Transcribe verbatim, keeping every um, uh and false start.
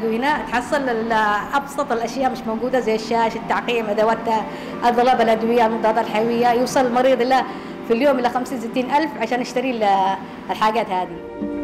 تجوا هنا تحصل ابسط الاشياء مش موجوده زي الشاش، التعقيم، ادوات الضرب، الادويه المضادات الحيويه. يوصل المريض الى في اليوم الى خمسين ستين الف عشان يشتري الحاجات هذه.